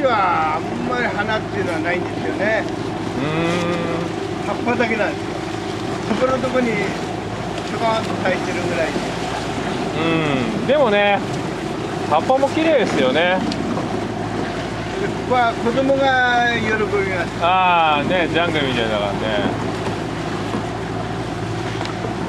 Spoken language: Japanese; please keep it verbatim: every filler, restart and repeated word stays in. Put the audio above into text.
はあんまり花っていうのはないんですよね。 うーん。 葉っぱだけなんですよ。ところどころにちょこんと咲いてるぐらいで。 うん。でもね、葉っぱも綺麗ですよね。 でここは子供が喜びます。 ああね、ジャングルみたいだからね。